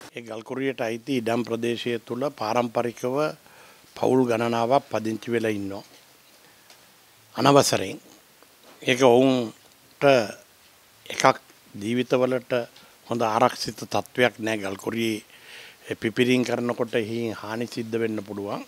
ඒ ගල්කුරියට අයිති ඉඩම් ප්‍රදේශය තුල පාරම්පරිකව පවුල් ගණනාවක් පදිංචි වෙලා ඉන්නවා. අනවසරයෙන් ඒක ඔවුන්ට එකක් ජීවිතවලට හොඳ ආරක්ෂිත තත්වයක් නැහැ. ගල්කුරියේ පිපිරීම් කරනකොට හානි සිද්ධ වෙන්න පුළුවන්.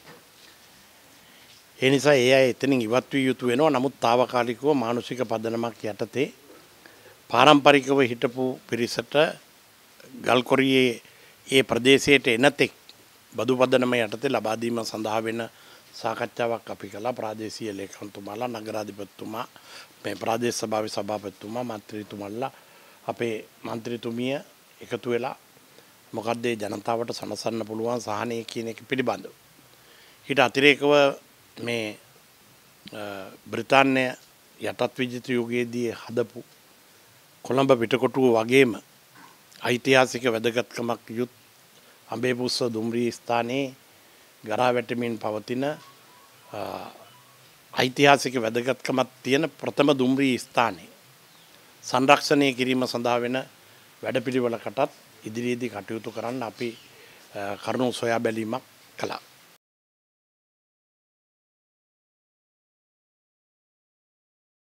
ඒ නිසා ඒ අය එතනින් ඉවත් විය යුතු වෙනවා. නමුත් తాවකාලිකව මානසික පදනමක් යටතේ පාරම්පරිකව හිටපු පිරිසට ගල්කොරියේ ඒ ප්‍රදේශයට එනතෙක් බදු පදනම යටතේ ලබා දීම සඳහා වෙන සාකච්ඡාවක් අපි කළා. ප්‍රාදේශීය ලේකම්තුමාලා, නගරාධිපතිතුමා, මේ ප්‍රාදේශ සභාවේ සභාපතිතුමා, මන්ත්‍රීතුමන්ලා, අපේ මන්ත්‍රීතුමිය එකතු වෙලා මොකද්ද මේ ජනතාවට සනසන්න පුළුවන් සහනය කියන එක පිළිබඳව. ඊට අතිරේකව මේ බ්‍රිතාන්‍ය යටත් විජිත යුගයේදී හදපු කොළඹ පිටකොටුව වගේම ඓතිහාසික වැදගත්කමක් යුත් අඹේපුස්ස දුම්රිය ස්ථානයේ ගරා වැටෙමින් පවතින ඓතිහාසික වැදගත්කමක් තියෙන ප්‍රථම දුම්රිය ස්ථානයේ සංරක්ෂණය කිරීම සඳහා වෙන වැඩපිළිවෙලකටත් ඉදිරියේදී කටයුතු කරන්න අපි කරුණු සොයා බැලීමක් කළා.